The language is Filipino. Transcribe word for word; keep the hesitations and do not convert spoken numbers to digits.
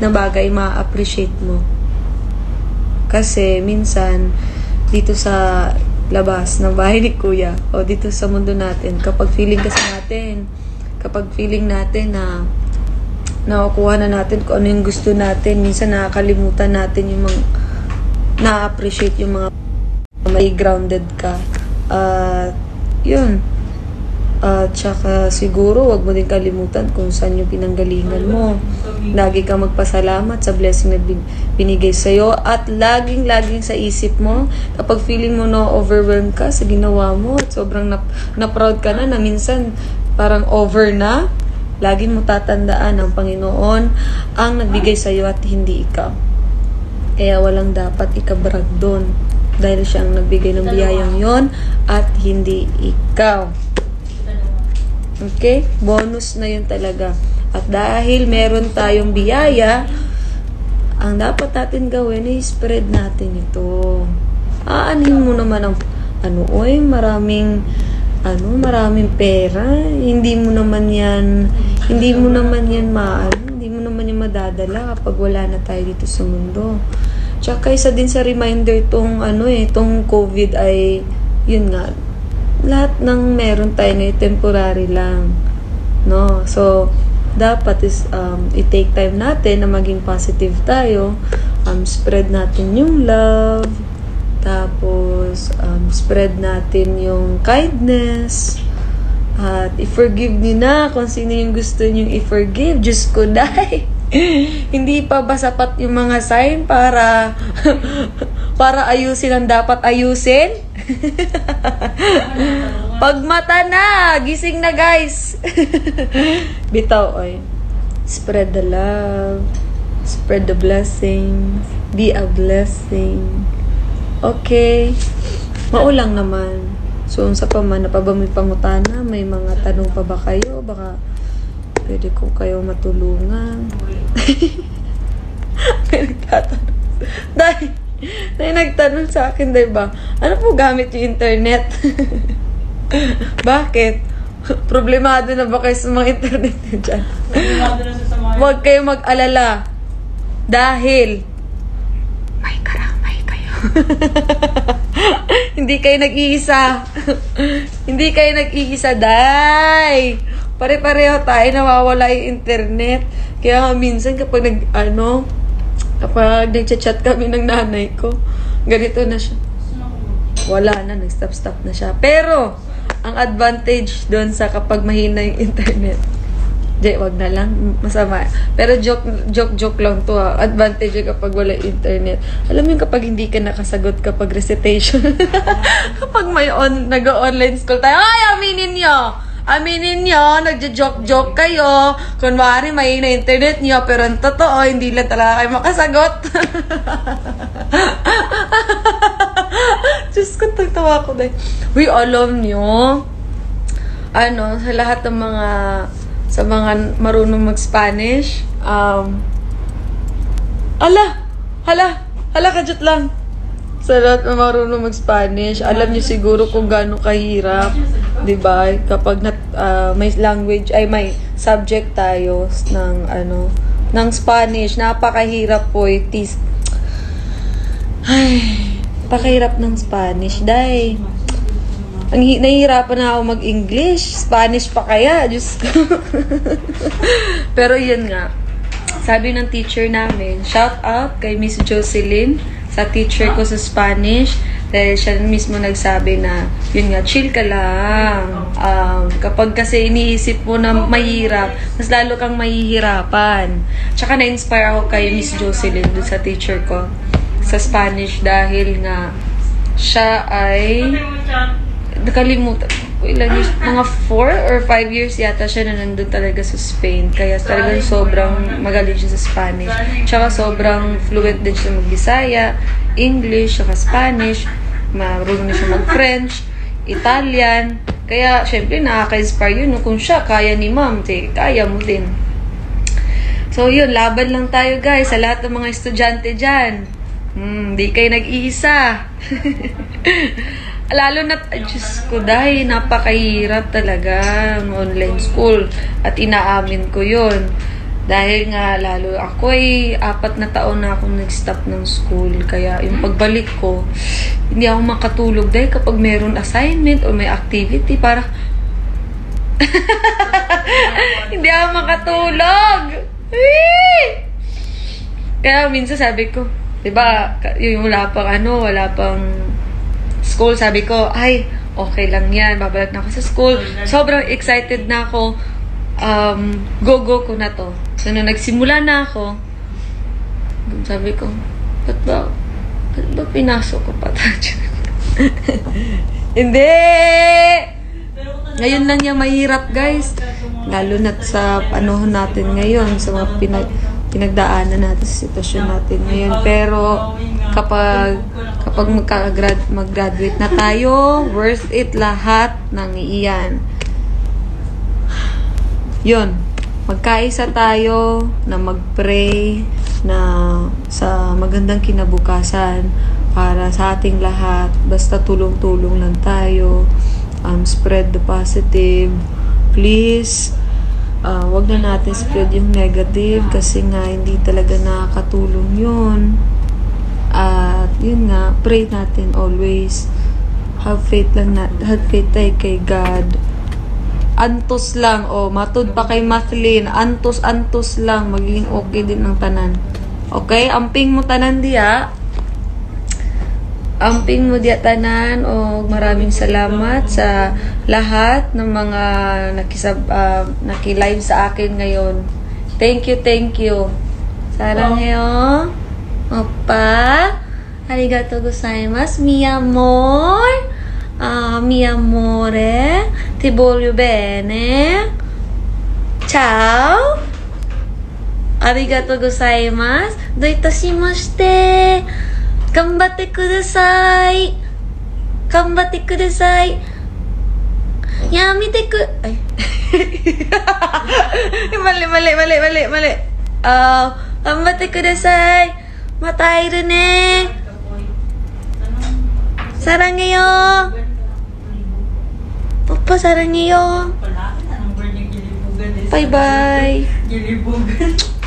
na bagay ma-appreciate mo. Kasi minsan dito sa labas ng bahay ni Kuya o dito sa mundo natin, kapag feeling kasi natin, kapag feeling natin na nakukuha na natin kung ano yung gusto natin, minsan nakakalimutan natin yung mga na-appreciate yung mga may grounded ka. At uh, yun. At uh, tsaka siguro wag mo din kalimutan kung saan yung pinanggalingan mo. Lagi kang magpasalamat sa blessing na binigay sa'yo. At laging laging sa isip mo, kapag feeling mo na overwhelmed ka sa ginawa mo at sobrang na, na proud ka na na minsan parang over na, lagi mo tatandaan ang Panginoon ang nagbigay sa'yo at hindi ikaw. Kaya walang dapat ikabrag doon. Dahil siya ang nagbigay ng biyayang yon at hindi ikaw. Okay? Bonus na yun talaga. At dahil meron tayong biyaya, ang dapat natin gawin ay spread natin ito. Aanhin mo naman ang ano, oy, maraming ano, maraming pera. Hindi mo naman yan, hindi mo naman yan maano, hindi mo naman yan madadala kapag wala na tayo dito sa mundo. Tsaka isa din sa reminder tong ano eh, tong COVID ay, yun nga, lahat ng meron tayo ngayon temporary lang. No? So, dapat is um, i-take time natin na maging positive tayo. Um, spread natin yung love. Tapos, um, spread natin yung kindness. At i-forgive niyo na kung sino yung gusto niyo i-forgive. Diyos ko, dahil hindi pa ba sapat yung mga sign para para ayusin ang dapat ayusin? Pagmata na, gising na guys. Bitaw, oy. Spread the love, spread the blessings, be a blessing. Okay. Maulang naman. So, sa pa man, napabami pangutana, may mga tanong pa ba kayo? Baka pwede ko kayo matulungan. May nagtatanong. Dahil, dahil nagtanong sa akin, diba? Ano po gamit yung internet? Bakit? Problemado na ba kayo sa mga internet nyo dyan? Huwag kayo mag-alala. Dahil, may karamay kayo. Hindi kayo nag-iisa. Hindi kayo nag-iisa, day. Pare-pareho tayo, nawawala yung internet. Kaya nga minsan kapag nag, ano, kapag nag-chat kami ng nanay ko, ganito na siya. Wala na, nag-stop-stop na siya. Pero, ang advantage doon sa kapag mahina yung internet, di, wag na lang, masama. Pero joke, joke, joke lang to ha. Advantage yung kapag wala internet. Alam mo yung kapag hindi ka nakasagot kapag recitation. Kapag may on, nag-online school tayo, ay, aminin nyo! Aminin nyo, nagja-joke-joke kayo. Kunwari, may na-internet nyo, pero ang totoo, hindi lang talaga kayo makasagot. Diyos ko, tagtawa ko dahil. Uy, alam nyo, ano, sa lahat ng mga, sa mga marunong mag-Spanish, um, ala, hala, hala, kajut lang. Sa lahat ng marunong mag-Spanish, alam niyo siguro kung gaano kahirap, diba? Kapag nat, uh, may language, ay may subject tayo ng, ano, ng Spanish, napakahirap po itis. Ay, napakahirap ng Spanish, dahil ang nahihirapan na ako mag-English, Spanish pa kaya, Diyos ko. Pero yun nga, sabi ng teacher namin, shout out kay Miss Jocelyn, sa teacher ko sa Spanish, dahil siya mismo nagsabi na, yun nga, chill ka lang. Um, kapag kasi iniisip mo na mahirap, mas lalo kang mahihirapan. Tsaka na-inspire ako kay Miss Jocelyn, dun sa teacher ko sa Spanish, dahil nga, siya ay, nakalimutan, ilan years, mga four or five years yata siya na nandun talaga sa Spain. Kaya talagang sobrang magaling siya sa Spanish. Tsaka sobrang fluent din siya mag-Bisaya, English, tsaka Spanish. Marunong na siya mag-French, Italian. Kaya, syempre, nakaka-inspire yun. Kung siya, kaya ni ma'am, kaya mo din. So, yun, laban lang tayo, guys, sa lahat ng mga estudyante dyan. Hmm, di kayo nag-iisa. Lalo na, Diyos ko, dahil napakahirap talaga ang online school. At inaamin ko yun. Dahil nga lalo ako ay apat na taon na akong nag-stop ng school. Kaya yung pagbalik ko, hindi ako makatulog dahil kapag meron assignment o may activity, para hindi ako makatulog. Kaya minsan sabi ko, diba, yung wala pang ano, wala pang school, sabi ko, ay, okay lang yan, babalik na ako sa school. Sobrang excited na ako. Um, go-go ko na to. So, nung nagsimula na ako, sabi ko, ba't ba, ba't ba pinasok ko pa tayo? Hindi! Ngayon lang yung mahirap, guys. Lalo na sa panahon natin ngayon, sa mga pinag, pinagdaanan natin, sa sitwasyon natin ngayon. Pero, kapag, kapag magka-grad, mag-graduate na tayo, worth it lahat ng iyan. Yun, magkaisa tayo na mag-pray na sa magandang kinabukasan para sa ating lahat. Basta tulong-tulong lang tayo. Um, spread the positive. Please, uh, wag na natin spread yung negative kasi nga hindi talaga nakakatulong yun. At yun nga, pray natin always. Have faith lang na, have faith tayo kay God. Antos lang, o, oh, matud pa kay Mathlin, antos, antos lang, magiging okay din ang tanan. Okay? Amping mo tanan diya. Amping mo diya tanan, o, maraming salamat sa lahat ng mga nakisab, uh, nakilive sa akin ngayon. Thank you, thank you. Saranghayo. Oppa. Arigatou gozaimasu. Mi amor. Uh, mi amore, ti voglio bene. Ciao. Arigatou gozaimasu. Do itashimashite. Ganbatte kudasai. Ganbatte kudasai. Yamete ku... Ay. mali, mali, mali, mali, mali. Uh, ganbatte kudasai. Matairu ne. Saranghayo. Papa, saranghayo. Bye-bye.